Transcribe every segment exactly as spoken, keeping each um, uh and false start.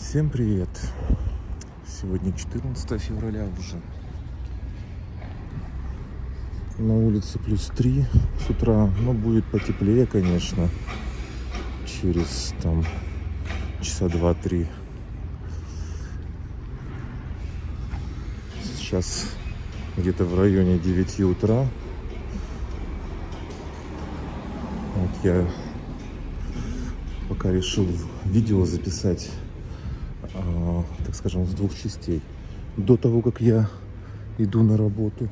Всем привет! Сегодня четырнадцатое февраля уже. На улице плюс три с утра, но будет потеплее, конечно, через там часа два-три. Сейчас где-то в районе девяти утра. Вот я пока решил видео записать, э, так скажем, с двух частей. До того, как я иду на работу,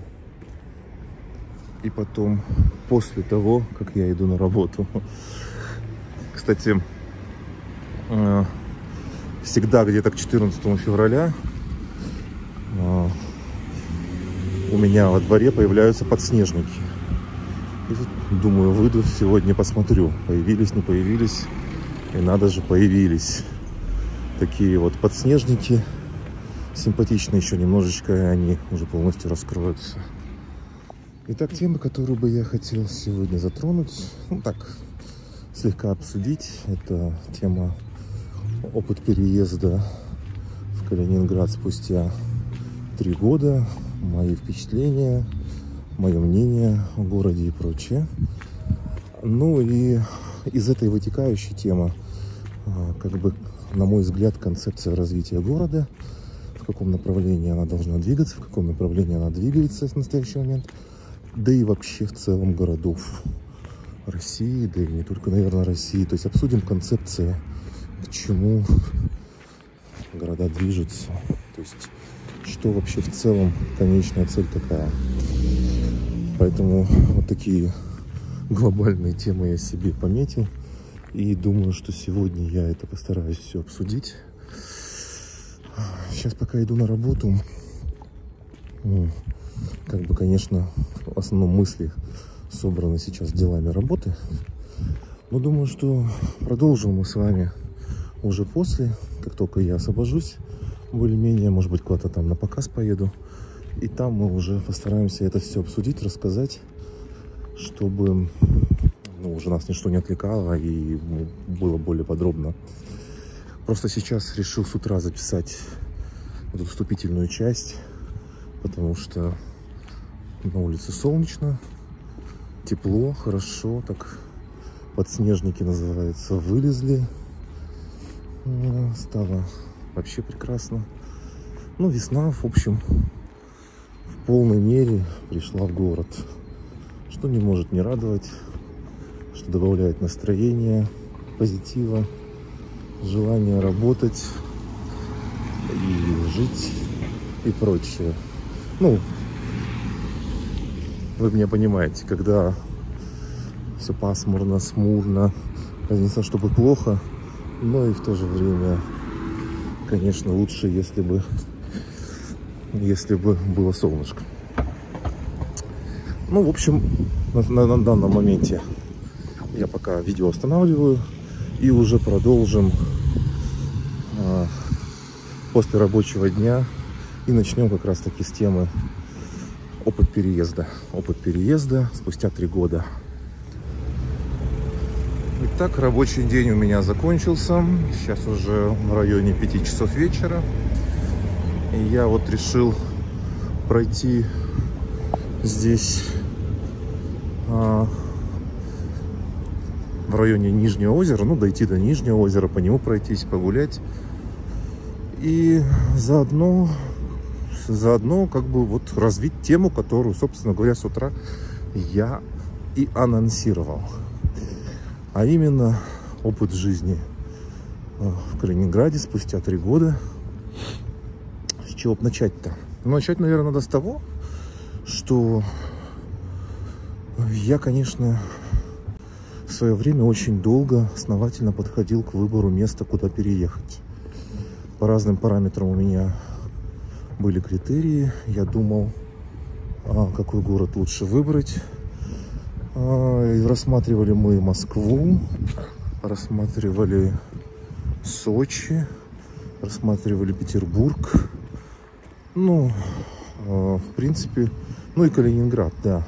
и потом после того, как я иду на работу. Кстати, э, всегда где-то к четырнадцатому февраля э, у меня во дворе появляются подснежники. И тут, думаю, выйду сегодня, посмотрю, появились, не появились. И надо же, появились такие вот подснежники. Симпатичные, еще немножечко, и они уже полностью раскроются. Итак, тема, которую бы я хотел сегодня затронуть, ну так, слегка обсудить, это тема опыт переезда в Калининград спустя три года, мои впечатления, мое мнение о городе и прочее. Ну и из этой вытекающей темы, как бы, на мой взгляд, концепция развития города, в каком направлении она должна двигаться, в каком направлении она двигается в настоящий момент, да и вообще в целом городов России, да и не только, наверное, России. То есть обсудим концепции, к чему города движутся, то есть что вообще в целом конечная цель какая. Поэтому вот такие глобальные темы я себе пометил. И думаю, что сегодня я это постараюсь все обсудить. Сейчас пока иду на работу, как бы, конечно, в основном мысли собраны сейчас делами работы. Но думаю, что продолжим мы с вами уже после, как только я освобожусь, более-менее, может быть, куда-то там на показ поеду. И там мы уже постараемся это все обсудить, рассказать, чтобы, ну, уже нас ничто не отвлекало и было более подробно. Просто сейчас решил с утра записать эту вступительную часть, потому что на улице солнечно, тепло, хорошо, так подснежники, называется, вылезли. Стало вообще прекрасно. Ну, весна, в общем, в полной мере пришла в город, что не может не радовать, что добавляет настроение, позитива, желание работать и жить и прочее. Ну, вы меня понимаете, когда все пасмурно, смурно, конечно, чтобы плохо, но и в то же время, конечно, лучше, если бы, если бы было солнышко. Ну, в общем, на, на, на данном моменте я пока видео останавливаю и уже продолжим а, после рабочего дня и начнем как раз таки с темы опыт переезда. Опыт переезда спустя три года. Итак, рабочий день у меня закончился. Сейчас уже в районе пяти часов вечера. И я вот решил пройти здесь а, в районе Нижнего озера, ну, дойти до Нижнего озера, по нему пройтись, погулять. И заодно, заодно как бы вот развить тему, которую, собственно говоря, с утра я и анонсировал. А именно опыт жизни в Калининграде спустя три года. С чего бы начать-то? Ну, начать, наверное, надо с того, что я, конечно, в свое время очень долго, основательно подходил к выбору места, куда переехать. По разным параметрам у меня были критерии. Я думал, какой город лучше выбрать. И рассматривали мы Москву, рассматривали Сочи, рассматривали Петербург. Ну, в принципе, ну и Калининград, да,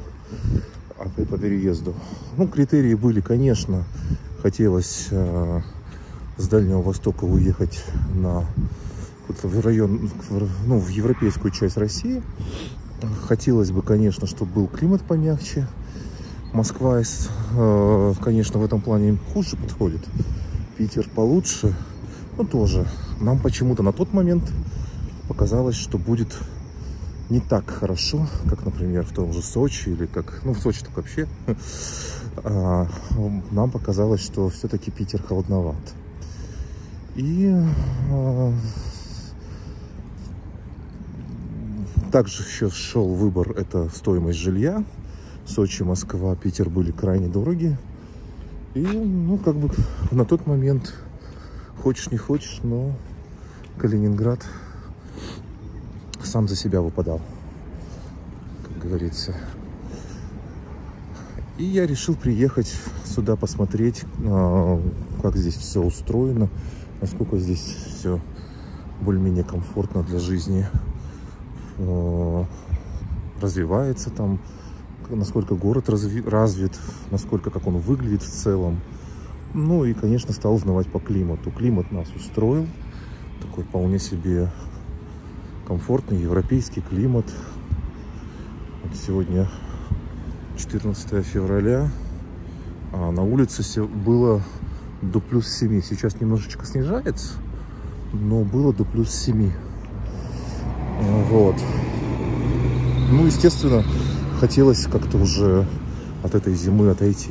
по переезду. Ну, критерии были, конечно, хотелось с Дальнего Востока уехать на в район, ну, в европейскую часть России. Хотелось бы, конечно, чтобы был климат помягче. Москва, конечно, в этом плане хуже подходит. Питер получше. Но тоже нам почему-то на тот момент показалось, что будет не так хорошо, как, например, в том же Сочи, или как, ну, в Сочи так вообще. Нам показалось, что все-таки Питер холодноват. И также еще шел выбор, это стоимость жилья. Сочи, Москва, Питер были крайне дороги. И, ну, как бы на тот момент, хочешь не хочешь, но Калининград сам за себя выпадал, как говорится. И я решил приехать сюда посмотреть, как здесь все устроено, насколько здесь все более-менее комфортно для жизни, развивается там, насколько город разви развит, насколько как он выглядит в целом. Ну и, конечно, стал узнавать по климату. Климат нас устроил, такой вполне себе комфортный европейский климат. Вот сегодня четырнадцатое февраля, а на улице было до плюс семи. Сейчас немножечко снижается, но было до плюс семи. Вот. Ну, естественно, хотелось как-то уже от этой зимы отойти.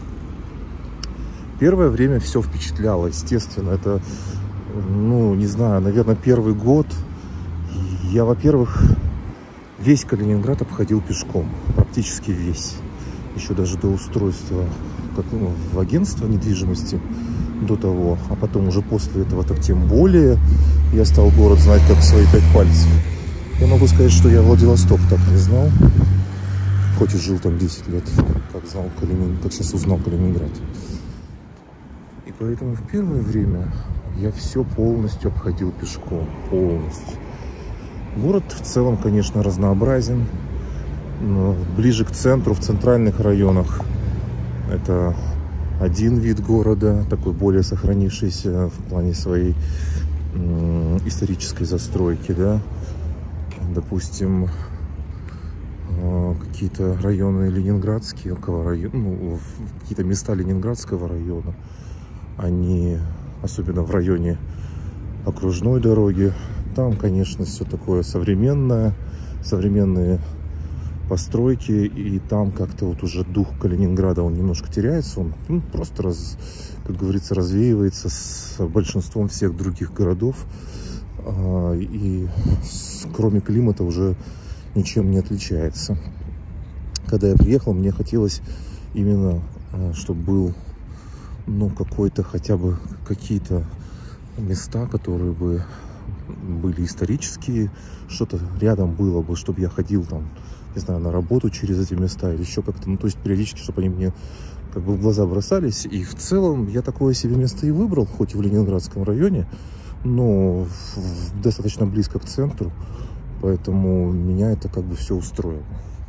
Первое время все впечатляло, естественно. Это, ну, не знаю, наверное, первый год. Я, во-первых, весь Калининград обходил пешком. Практически весь. Еще даже до устройства как, ну, в агентство недвижимости до того. А потом уже после этого так тем более я стал город знать как свои пять пальцев. Я могу сказать, что я Владивосток так не знал. Хоть и жил там десять лет, как знал Калининград, как сейчас узнал Калининград. И поэтому в первое время я все полностью обходил пешком. Полностью. Город в целом, конечно, разнообразен. Но ближе к центру, в центральных районах, это один вид города, такой более сохранившийся в плане своей исторической застройки, да. Допустим, какие-то районы Ленинградские, ну, какие-то места Ленинградского района, они, особенно в районе окружной дороги, там, конечно, все такое современное, современные постройки, и там как-то вот уже дух Калининграда, он немножко теряется, он, ну, просто, раз, как говорится, развеивается с большинством всех других городов, и кроме климата уже ничем не отличается. Когда я приехал, мне хотелось именно, чтобы был, ну, какой-то хотя бы какие-то места, которые бы были исторические, что-то рядом было бы, чтобы я ходил там, не знаю, на работу через эти места или еще как-то, ну, то есть периодически, чтобы они мне как бы в глаза бросались. И в целом я такое себе место и выбрал, хоть и в Ленинградском районе, но достаточно близко к центру, поэтому меня это как бы все устроило.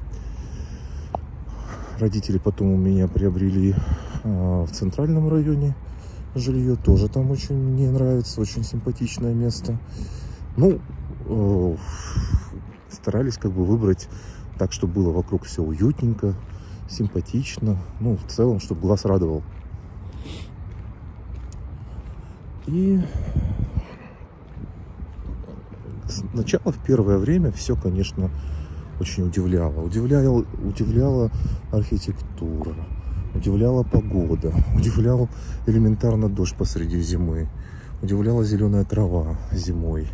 Родители потом у меня приобрели а, в центральном районе жилье, тоже там очень мне нравится, очень симпатичное место. Ну, э, старались как бы выбрать так, чтобы было вокруг все уютненько, симпатично, ну, в целом, чтобы глаз радовал. И сначала, в первое время, все, конечно, очень удивляло. Удивляла, удивляла архитектура, удивляла погода, удивлял элементарно дождь посреди зимы, удивляла зеленая трава зимой.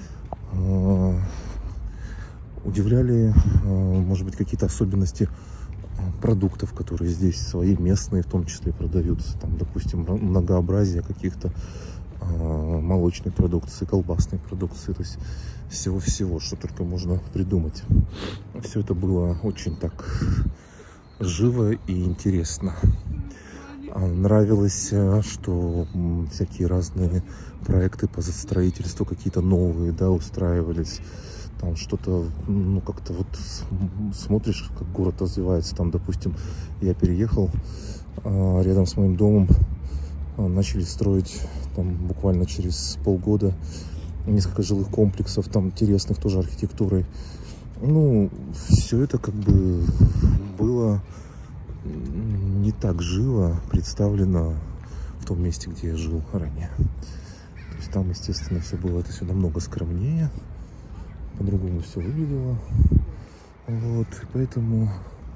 Удивляли, может быть, какие-то особенности продуктов, которые здесь свои, местные в том числе, продаются. Там, допустим, многообразие каких-то молочной продукции, колбасной продукции, то есть всего-всего, что только можно придумать. Все это было очень так живо и интересно. Нравилось, что всякие разные проекты по строительству, какие-то новые, да, устраивались. Там что-то, ну, как-то вот смотришь, как город развивается. Там, допустим, я переехал, рядом с моим домом начали строить там буквально через полгода несколько жилых комплексов, там интересных тоже архитектурой. Ну, все это как бы было не так живо представлено в том месте, где я жил ранее. То есть там, естественно, все было это все намного скромнее, по-другому все выглядело. Вот, и поэтому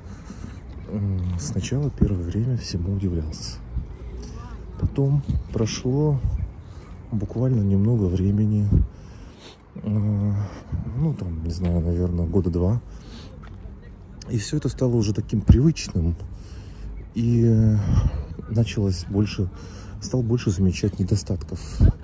сначала первое время всему удивлялся. Потом прошло буквально немного времени, ну там, не знаю, наверное, года два. И все это стало уже таким привычным. И началось больше, стал больше замечать недостатков.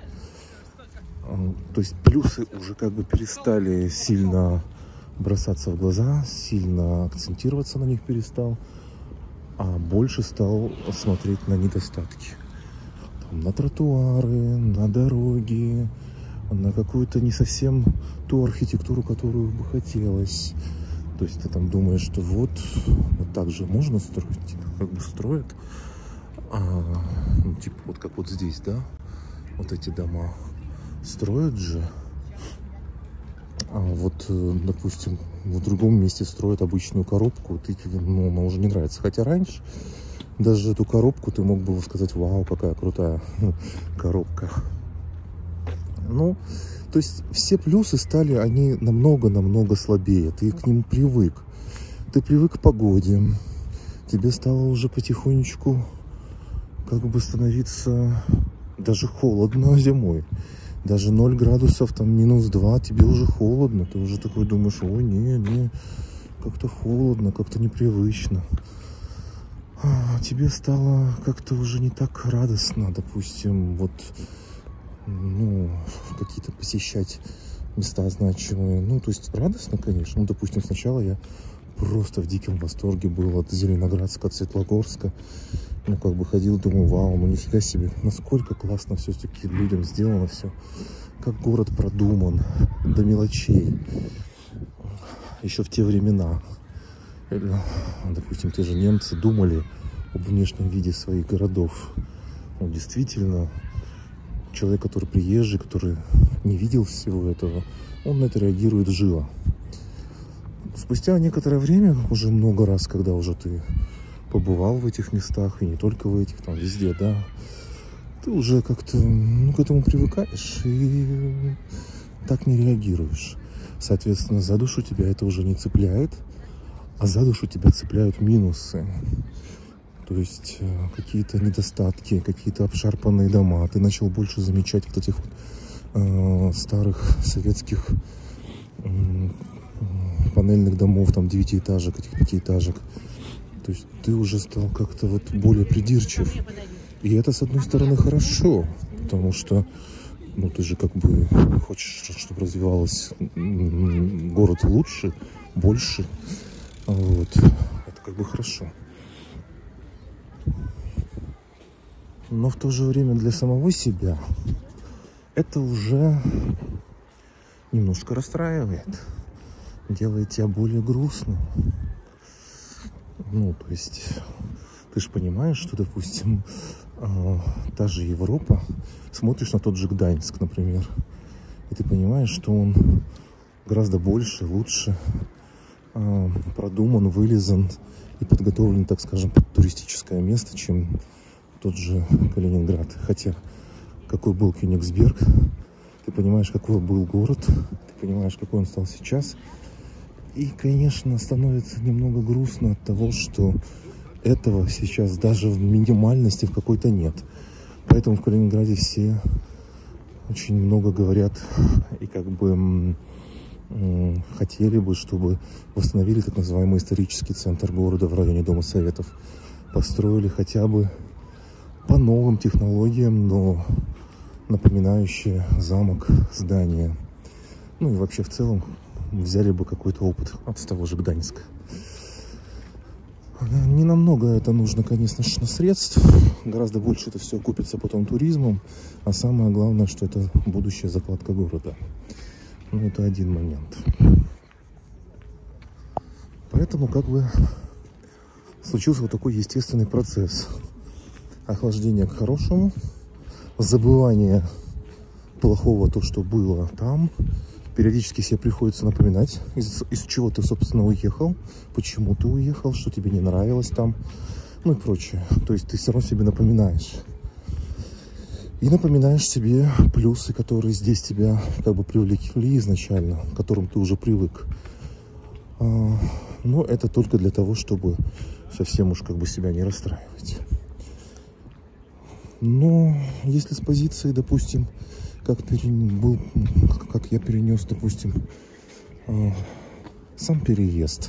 То есть плюсы уже как бы перестали сильно бросаться в глаза, сильно акцентироваться на них перестал, а больше стал смотреть на недостатки. Там, на тротуары, на дороги, на какую-то не совсем ту архитектуру, которую бы хотелось. То есть ты там думаешь, что вот, вот так же можно строить, как бы строят, а, ну, типа вот как вот здесь, да, вот эти дома строят же, а вот, допустим, в другом месте строят обычную коробку, ты, ну, она уже не нравится. Хотя раньше даже эту коробку ты мог бы сказать: вау, какая крутая коробка. Ну, то есть все плюсы стали, они намного-намного слабее. Ты к ним привык. Ты привык к погоде. Тебе стало уже потихонечку как бы становиться даже холодно зимой. Даже ноль градусов, там минус два, тебе уже холодно. Ты уже такой думаешь: ой, не, не, как-то холодно, как-то непривычно. А тебе стало как-то уже не так радостно, допустим, вот, ну, какие-то посещать места значимые. Ну, то есть радостно, конечно. Ну, допустим, сначала я просто в диком восторге был от Зеленоградска, от Светлогорска. Ну, как бы ходил, думаю: вау, ну нифига себе, насколько классно все-таки людям сделано все. Как город продуман до мелочей. Еще в те времена, допустим, те же немцы думали об внешнем виде своих городов. Ну, действительно, человек, который приезжий, который не видел всего этого, он на это реагирует живо. Спустя некоторое время, уже много раз, когда уже ты побывал в этих местах, и не только в этих, там везде, да, ты уже как-то, ну, к этому привыкаешь и так не реагируешь. Соответственно, за душу тебя это уже не цепляет, а за душу тебя цепляют минусы. То есть какие-то недостатки, какие-то обшарпанные дома. Ты начал больше замечать вот этих вот, э, старых советских э, панельных домов, там девятиэтажек, этих пятиэтажек. То есть ты уже стал как-то вот более придирчив. И это, с одной стороны, хорошо, потому что, ну, ты же как бы хочешь, чтобы развивалось город лучше, больше. Вот. Это как бы хорошо. Но в то же время для самого себя это уже немножко расстраивает, делает тебя более грустным. Ну, то есть ты же понимаешь, что, допустим, э, та же Европа, смотришь на тот же Гданьск, например, и ты понимаешь, что он гораздо больше, лучше э, продуман, вылизан и подготовлен, так скажем, под туристическое место, чем тот же Калининград. Хотя какой был Кёнигсберг, ты понимаешь, какой был город, ты понимаешь, какой он стал сейчас. И, конечно, становится немного грустно от того, что этого сейчас даже в минимальности в какой-то нет. Поэтому в Калининграде все очень много говорят и как бы м, хотели бы, чтобы восстановили так называемый исторический центр города в районе Дома Советов. Построили хотя бы по новым технологиям, но напоминающие замок здание. Ну и вообще в целом взяли бы какой-то опыт от того же Гданьска. Не намного это нужно, конечно, средств. Гораздо больше это все купится потом туризмом. А самое главное, что это будущая закладка города. Ну, это один момент. Поэтому как бы случился вот такой естественный процесс. Охлаждение к хорошему, забывание плохого, то, что было там. Периодически себе приходится напоминать, из, из чего ты, собственно, уехал, почему ты уехал, что тебе не нравилось там, ну и прочее. То есть ты все равно себе напоминаешь. И напоминаешь себе плюсы, которые здесь тебя как бы привлекли изначально, к которым ты уже привык. А, но это только для того, чтобы совсем уж как бы себя не расстраивать. Но если с позиции, допустим, как, пере... был, как я перенес, допустим, а, сам переезд.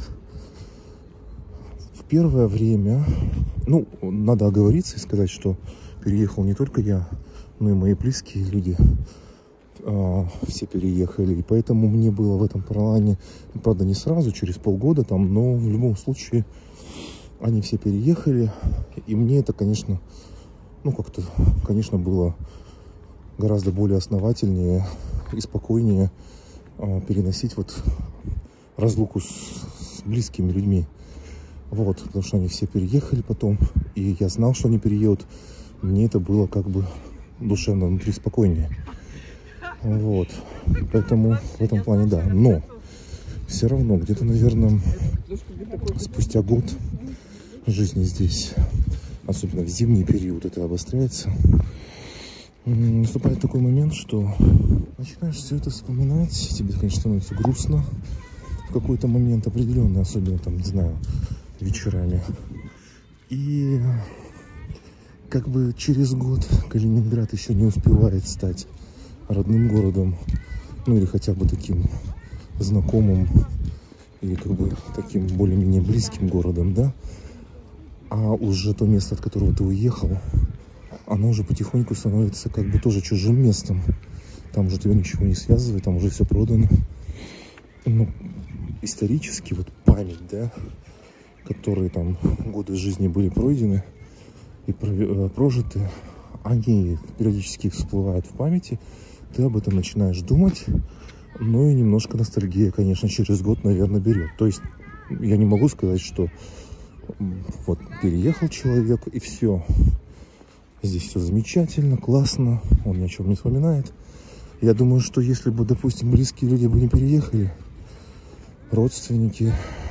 В первое время, ну, надо оговориться и сказать, что переехал не только я, но и мои близкие люди. А, все переехали. И поэтому мне было в этом плане, правда, не сразу, через полгода там, но в любом случае они все переехали. И мне это, конечно, ну, как-то, конечно, было гораздо более основательнее и спокойнее а, переносить вот разлуку с, с близкими людьми. Вот, потому что они все переехали потом, и я знал, что они переедут. Мне это было как бы душевно внутри спокойнее. Вот, поэтому в этом плане да. Но все равно где-то, наверное, спустя год жизни здесь, особенно в зимний период, это обостряется. Наступает такой момент, что начинаешь все это вспоминать, тебе, конечно, становится грустно в какой-то момент определенный, особенно там, не знаю, вечерами. И как бы через год Калининград еще не успевает стать родным городом, ну или хотя бы таким знакомым, или как бы таким более-менее близким городом, да, а уже то место, от которого ты уехал, оно уже потихоньку становится как бы тоже чужим местом. Там уже тебя ничего не связывает, там уже все продано. Ну, исторически вот память, да, которые там годы жизни были пройдены и прожиты, они периодически всплывают в памяти, ты об этом начинаешь думать, ну и немножко ностальгия, конечно, через год, наверное, берет. То есть я не могу сказать, что вот переехал человек и все, здесь все замечательно, классно, он ни о чем не вспоминает. Я думаю, что если бы, допустим, близкие люди бы не переехали, родственники,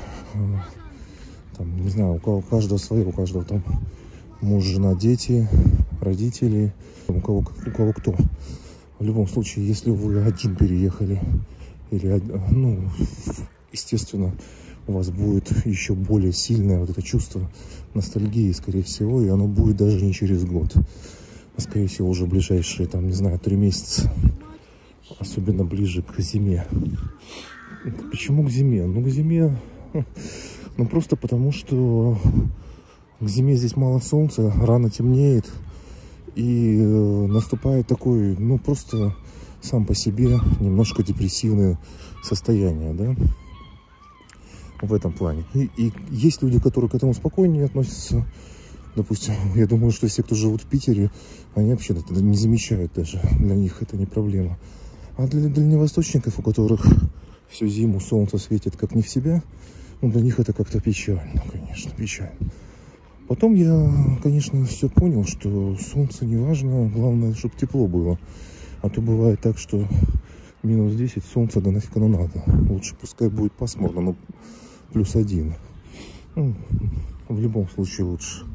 там, не знаю, у кого, у каждого свое, у каждого там муж, жена, дети, родители, у кого, у кого кто. В любом случае, если вы один переехали, или, ну, естественно, у вас будет еще более сильное вот это чувство ностальгии, скорее всего, и оно будет даже не через год, а, скорее всего, уже ближайшие, там, не знаю, три месяца, особенно ближе к зиме. Почему к зиме? Ну, к зиме, ну, просто потому, что к зиме здесь мало солнца, рано темнеет, и э, наступает такой, ну, просто сам по себе немножко депрессивное состояние, да, в этом плане. И, и есть люди, которые к этому спокойнее относятся. Допустим, я думаю, что все, кто живут в Питере, они вообще это не замечают даже, для них это не проблема. А для дальневосточников, у которых всю зиму солнце светит как не в себя, ну, для них это как-то печально, конечно, печально. Потом я, конечно, все понял, что солнце не важно, главное, чтобы тепло было. А то бывает так, что минус десять, солнце, да нафиг оно надо. Лучше пускай будет пасмурно, но плюс один. Ну, в любом случае лучше.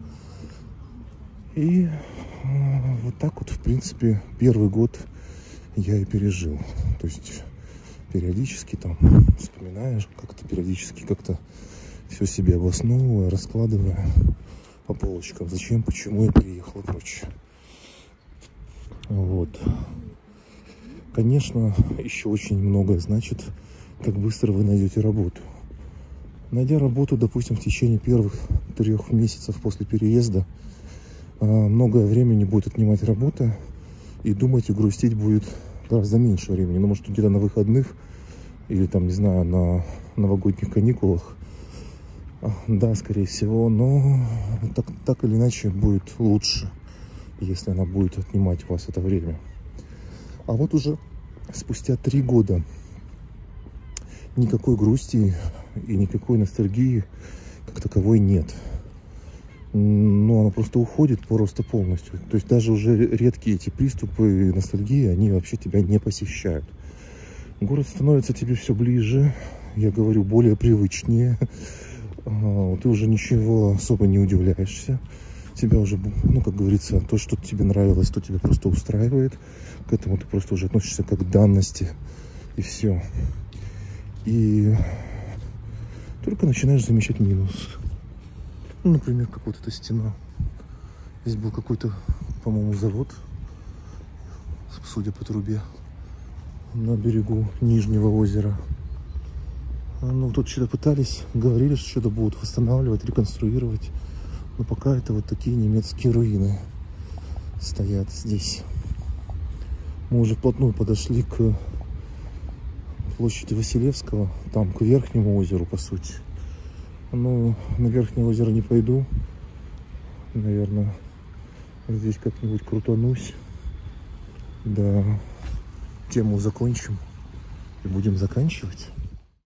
И э, вот так вот, в принципе, первый год я и пережил. То есть периодически там вспоминаешь, как-то периодически как-то все себе обосновывая, раскладывая по полочкам, зачем, почему я переехал и прочее. Вот. Конечно, еще очень многое значит, как быстро вы найдете работу. Найдя работу, допустим, в течение первых трех месяцев после переезда, многое времени будет отнимать работа, и думать и грустить будет гораздо меньше времени. Ну, может, где-то на выходных или там, не знаю, на новогодних каникулах. Да, скорее всего, но так, так или иначе будет лучше, если она будет отнимать у вас это время. А вот уже спустя три года никакой грусти и никакой ностальгии как таковой нет. но оно просто уходит просто полностью. То есть даже уже редкие эти приступы ностальгии, они вообще тебя не посещают. Город становится тебе все ближе, я говорю, более привычнее. Ты уже ничего особо не удивляешься. Тебя уже, ну, как говорится, то, что тебе нравилось, то тебя просто устраивает. К этому ты просто уже относишься как к данности. И все. И только начинаешь замечать минус. Ну, например, как вот эта стена. Здесь был какой-то, по-моему, завод, судя по трубе, на берегу Нижнего озера. Ну, тут что-то пытались, говорили, что что-то будут восстанавливать, реконструировать. Но пока это вот такие немецкие руины стоят здесь. Мы уже вплотную подошли к площади Василевского, там к Верхнему озеру, по сути. Ну, на Верхнее озеро не пойду. Наверное, здесь как-нибудь крутанусь. Да, тему закончим и будем заканчивать.